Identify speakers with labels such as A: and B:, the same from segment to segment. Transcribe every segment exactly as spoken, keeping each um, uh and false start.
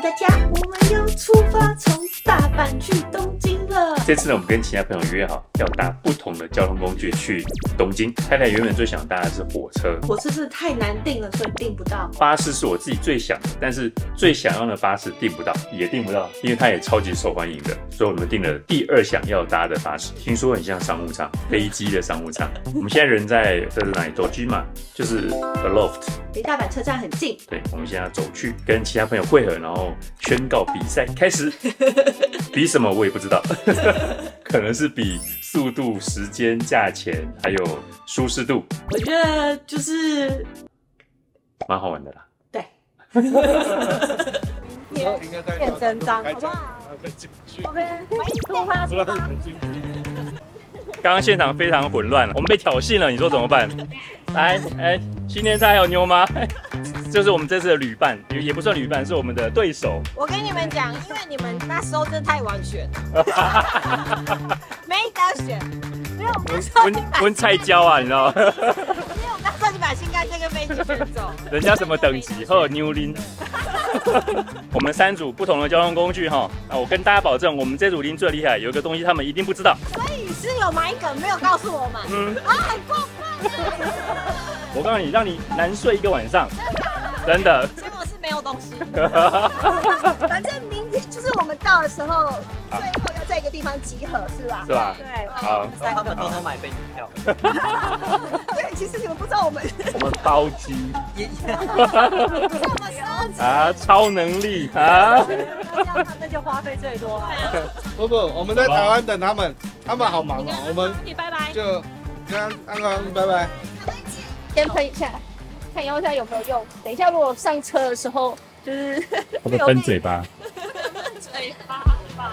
A: 大家，我们要出发从大阪去东京了。
B: 这次呢，我们跟其他朋友约好要搭不同的交通工具去东京。太太原本最想搭的是火车，
A: 火车真的太难订了，所以订不到。
B: 巴士是我自己最想的，但是最想要的巴士订不到，也订不到，因为它也超级受欢迎的，所以我们订了第二想要搭的巴士，听说很像商务舱，飞机的商务舱。我们现在人在这是哪里 ？Dojima， 就是 The Loft，
A: 离大阪车站很近。
B: 对，我们现在走去跟其他朋友会合，然后宣告比赛开始。比什么我也不知道，可能是比速度、时间、价钱，还有舒适度。
A: 我觉得就是
B: 蛮好玩的啦。
A: 对。
C: 变真章，好不好
A: ？OK， 出发出发。
B: 刚刚现场非常混乱，我们被挑衅了，你说怎么办？来，哎，新年菜还有妞吗？就是我们这次的旅伴，也不算旅伴，是我们的对手。
C: 我跟你们讲，因为你们那时候真的太晚选了，没得选。没有，
B: 温温菜椒啊，你知道吗？
C: 因为我那时候就把新干线跟飞机选走。
B: 人家什么等级？和牛林。我们三组不同的交通工具哈，啊，我跟大家保证，我们这组林最厉害，有一个东西他们一定不知道。
C: 所以是有买梗没有告诉我们。嗯。啊，很过分。
B: 我告诉你，让你难睡一个晚上。真的，
C: 结果是没有东西。反正明天就是我们到的时候，最后要在一个地方集合，是吧？
B: 是吧？
C: 对。
B: 好，
D: 他们偷偷买飞机票。
C: 对，其实你们不知道我们。
B: 我们包机。
C: 这么奢侈
B: 啊，超能力啊！
C: 那就花费最多了。
E: 不不，我们在台湾等他们，他们好忙哦。我们
C: 你拜拜。
E: 就跟安安拜拜。
C: 先喷一下。看用一下有没有用。等一下，如果上车的时候，就是
B: 会不会喷嘴巴？
C: 喷嘴巴吧。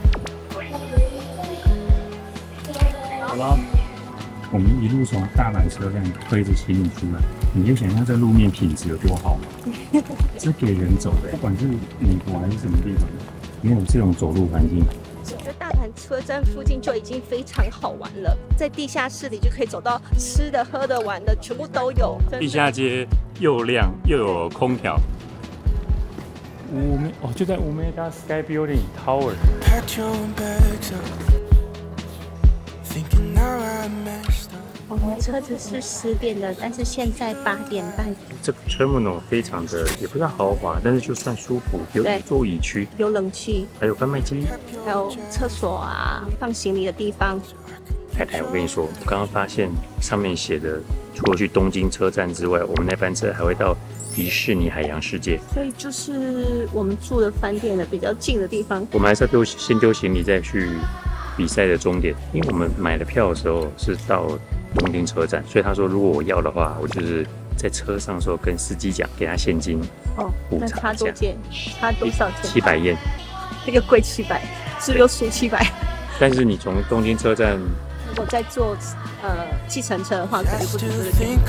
B: 好了，我们一路从大阪车站推着行李出来，你就想象这路面品质有多好吗？是给人走的，不管是美国还是什么地方，没有这种走路环境。
A: 我觉得大阪车站附近就已经非常好玩了，在地下室里就可以走到吃的、喝的、玩的，全部都有。
B: 地下街又亮又有空调。五梅哦，就在五梅达 Sky Building Tower。
A: 我们车子是十点的，但是现在八点半。
B: 这个 terminal 非常的也不是豪华，但是就算舒服，有座椅区，
A: 有冷气，
B: 还有贩卖机，
A: 还有厕所啊，放行李的地方。
B: 太太，我跟你说，我刚刚发现上面写的，除了去东京车站之外，我们那班车还会到迪士尼海洋世界。
A: 所以就是我们住的饭店的比较近的地方。
B: 我们还是要丢先丢行李，再去比赛的终点，因为我们买的票的时候是到东京车站，所以他说如果我要的话，我就是在车上的时候跟司机讲，给他现金
A: 哦，
B: 补
A: 那差
B: 偿一下，
A: 多钱？差多少钱？
B: 七百yen，
A: 这个贵七百，是有数七百。
B: 但是你从东京车站，
A: 如果在坐呃计程车的话，可能不止这个钱。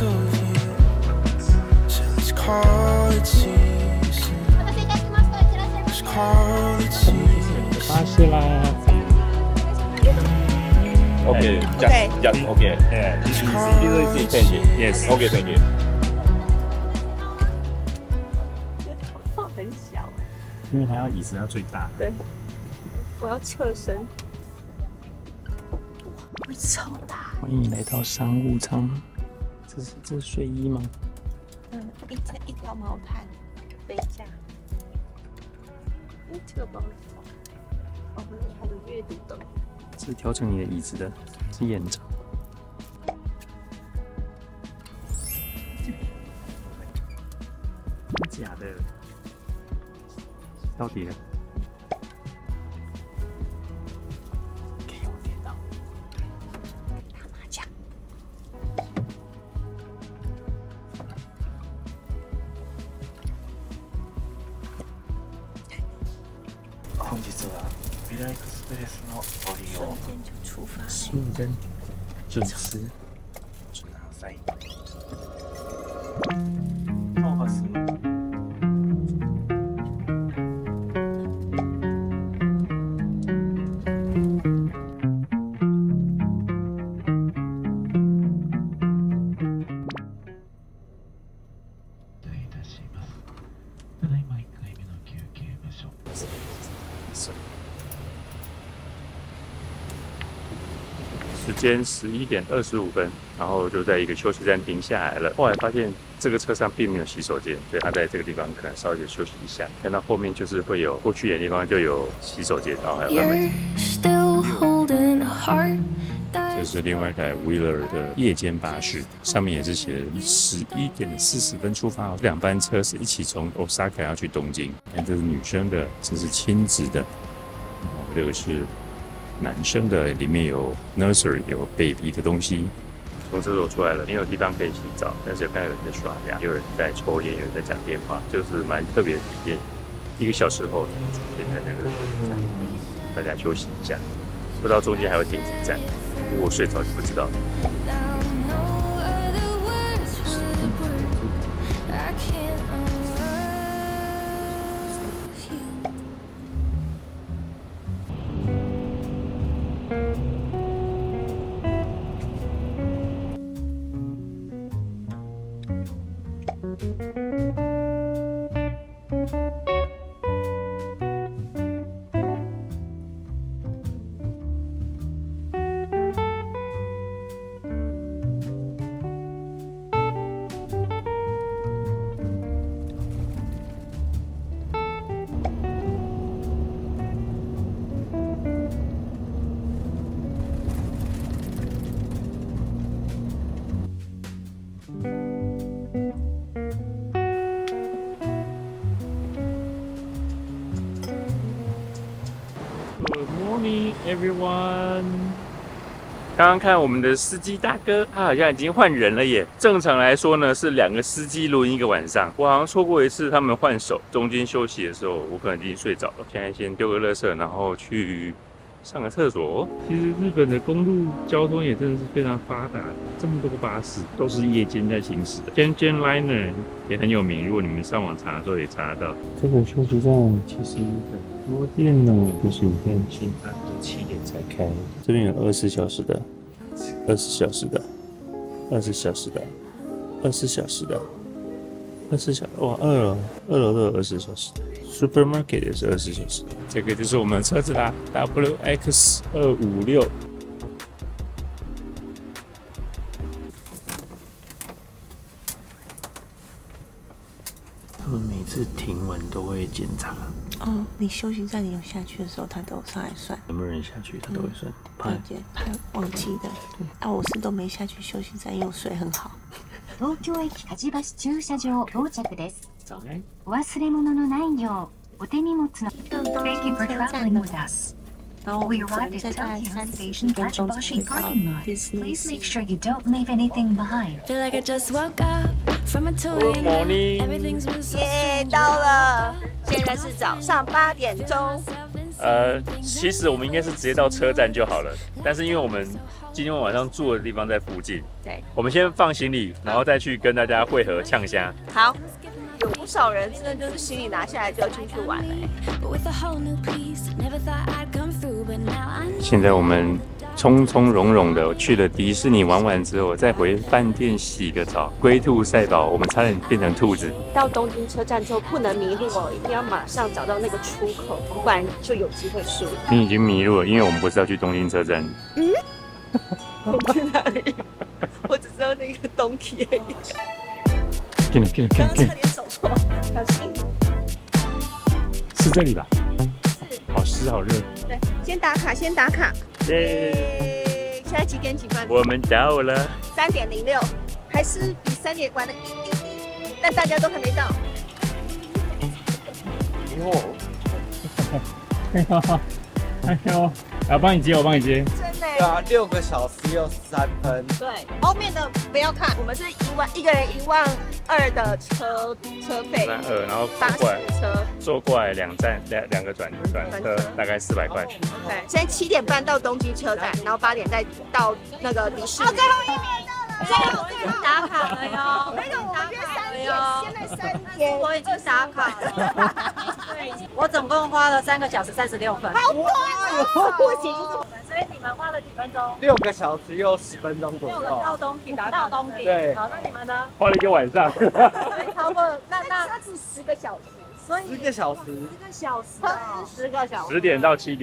B: 巴士啦。
F: Okay, just, just okay. Yeah, this is easy. Thank you. Yes. Okay, thank you.
A: 放很小，
B: 因为它要椅子要最大。
A: 对，我要侧身。会超大。
B: 欢迎来到商务舱。这是这是睡衣吗？
A: 嗯，一条一条毛毯，杯架。嗯，这个包是什么？哦，还有阅读灯。
B: 是调整你的椅子的，是延长。真假的？到底了？给我电脑。
A: 打麻将。
F: 本日は未来エクスプレスのご利用
B: 信任准时
F: ください。ノーバス。
B: 时间十一点二十五分，然后就在一个休息站停下来了。后来发现这个车上并没有洗手间，所以他在这个地方可能稍微休息一下。看到后面就是会有过去的地方就有洗手间，然后还有贩卖机。这是另外一台 Wheeler 的夜间巴士，上面也是写十一点四十分出发，两班车是一起从 Osaka 要去东京。看这是女生的，这是亲子的，然后这个是男生的，里面有 nursery 有 baby 的东西。从厕所出来了，没有地方可以洗澡，但是有看到有人在刷牙，有人在抽烟，有人在讲电话，就是蛮特别的体验。一个小时后出现在那个站，大家休息一下。不知道中间还有停几站，如果睡着就不知道了。Good morning, everyone. 刚刚看我们的司机大哥，他好像已经换人了耶。正常来说呢，是两个司机轮一个晚上。我好像错过一次他们换手，中间休息的时候，我可能已经睡着了。现在先丢个垃圾，然后去上个厕所。其实日本的公路交通也真的是非常发达，这么多个巴士都是夜间在行驶的。Gengen Liner 也很有名，如果你们上网查的时候也查得到。这个休息站其实很多店呢，就是你看新安都七点才开，这边有二十四小时的，二十小时的，二十小时的，二十小时的，二十小哇，二楼二楼都有二十小时的。Supermarket 也是二十小时的，这个就是我们的车子啦 ，W X 二五六。他们每次停完都会检查。
D: 哦，你休息站你有下去的时候，他都上来算。
B: 有没有人下去，他都会算。怕
D: 怕忘记的。啊，我是都没下去休息站，因为我睡很好。
G: 東京駅梶橋駐車場到着です。お忘れ物のないよう、お手荷物の。Thank you for traveling with us.
D: 然后
G: We arrived at Tokyo Station Kachibashi parking lot. Please make sure you don't leave anything behind.
H: Feel like I just woke up from a tour.
B: Good morning.
H: Everything's been so
A: 耶，到了，现在是早上八点钟。
B: 呃，其实我们应该是直接到车站就好了，但是因为我们今天晚上住的地方在附近，
A: 对，
B: 我们先放行李，然后再去跟大家会合呛虾。
A: 好，有不少人真的就是行李拿下来就要进去玩了。
B: 现在我们匆匆容容的去了迪士尼玩完之后，再回饭店洗个澡，龟兔赛跑，我们差点变成兔子。
A: 到东京车站之后不能迷路哦，一定要马上找到那个出口，不然就有机会输。
B: 你已经迷路了，因为我们不是要去东京车站。
A: 嗯？我去哪里？我只知道那个东京而已。
B: 进来进来进来！
A: 刚差点走错，小心。
B: 是这里吧？
A: 是。
B: 好湿好热。
A: 对，先打卡，先打卡。耶！现在几点几分？
B: 我们到了。
A: 三点零六，还是比三点晚了一滴滴，但大家都还没到。
B: 哟，哎呦，哎呦，我帮你接，我帮你接。
A: 真的。
E: 对啊，六个小时又三分。
A: 对，后面的不要看，我们是一万一个人一万二的车车费。
B: 一万二，然后
A: 巴士
B: 坐过来，
A: 车
B: 坐过来两站两两个转转车，大概四百块。
A: 对，现在七点半到东京车站，然后八点再到那个迪士尼。哦，最后一秒到了，最后一秒打卡了哟。那个我们约三点，现在三点，
I: 我已经打卡了。对，我总共花了三个小时三十六分。
A: 好快哦！不行。
I: 所以你们花了几分钟？
E: 六个小时又十分钟左右。
I: 六个到东京，到东京。
E: 对。
I: 好，那你们呢？
B: 花了一个晚上。
A: 所以超过那那车子十个小时，所以
E: 十个小时。
I: 十个小时，十个小时。
B: 十点到七点。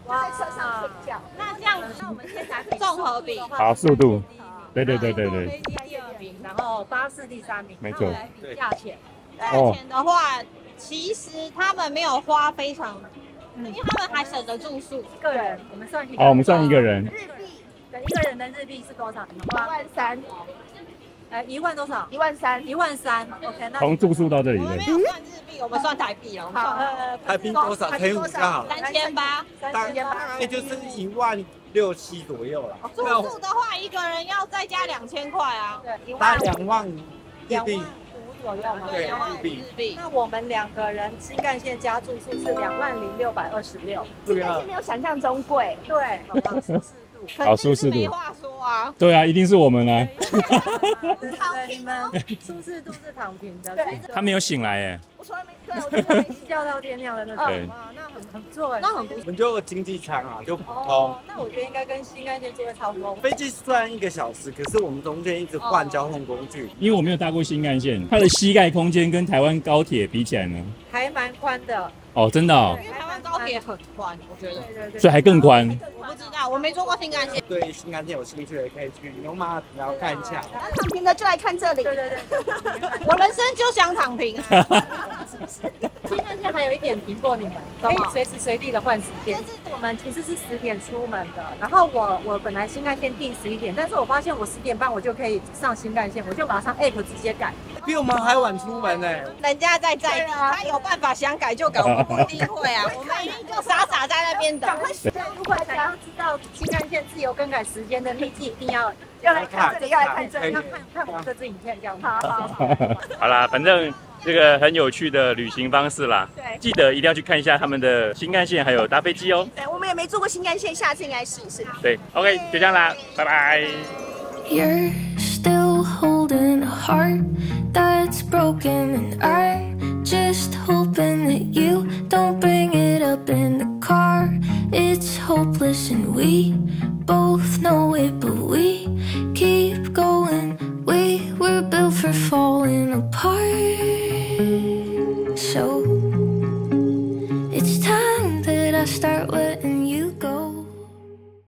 C: 在车上睡觉。
A: 那这样，那我们先来综合比。
B: 好，速度。对对对对对。
I: 飞机第二名，然后巴士第三名。
B: 没错。
I: 来比价钱。
A: 价钱的话，其实他们没有花非常，因为他们还省得住宿。
I: 一个人，我们算一个。
B: 哦，我们算一个人。
C: 日币。
I: 对，一个人的日币是多少？
C: 一万三。
I: 呃，一万多少？
C: 一万三，
I: 一万三。OK， 那
B: 从住宿到这里。
A: 我们没有算日币，我们算台币了。
C: 好，
A: 呃，
E: 台币多少？乘以五就好。
A: 三千八，
C: 三千八，
E: 大概就是一万六七左右了。
A: 住宿的话，一个人要再加两千块啊。
I: 对，
E: 大概两万日币。
I: 五左右嘛。
E: 对，
A: 两万
E: 日币。
A: 日币。
I: 那我们两个人新干线加住宿是两万零六百二十六。
C: 应该是没有想象中贵。
I: 对，好吧，舒适度。
B: 好，舒适度。
A: 没话说啊。
B: 对啊，一定是我们啊。
I: 躺平吗？舒适度是躺平的。
B: 他没有醒来哎。
C: 我从来没，对，我从来没
I: 笑到天亮的那种。哇，那很很不错哎，
A: 那很不错。
E: 我们就有经济舱啊，就普通。
I: 哦，那我觉得应该跟新干线座位差不多。
E: 飞机虽然一个小时，可是我们中间一直换交通工具。
B: 因为我没有搭过新干线，它的膝盖空间跟台湾高铁比起来呢，
I: 还蛮宽的。
B: 哦，真的哦。
A: 因为台湾高铁很宽，我觉得。
I: 对对对。
B: 所以还更宽。
A: 我不知道，我没坐过新干线。
E: 对新干线有兴趣的可以去牛马然后看一下。
C: 躺平的就来看这里。
I: 对对对。
A: 我人生就想躺平。
I: 新干线还有一点提过你们，可以随时随地的换时间。但是我们其实是十点出门的，然后我我本来新干线定十一点，但是我发现我十点半我就可以上新干线，我就马上 app 直接改。
E: 比我们还晚出门呢。
A: 人家在在地，他有办法想改就改，我们不一定会啊。我们一定就傻傻在那边等。
I: 如果想要知道新干线自由更改时间的秘籍，一定要
C: 要来看这里，要来看这里，
I: 要看看我们这支影片这样。
C: 好好好。
B: 好啦，反正这个很有趣的旅行方式啦。
C: 对，
B: 记得一定要去看一下他们的新干线，还有搭飞机哦。
C: 对，我们也没坐过新干线，下次应该试一试。
B: 对 ，OK， 就这样啦，拜拜。
H: You're still holding a heart that's broken, and I just hoping that you don't bring it up in the car. It's hopeless and we both know it, but we keep going. We were built for falling apart. So it's time that I start letting you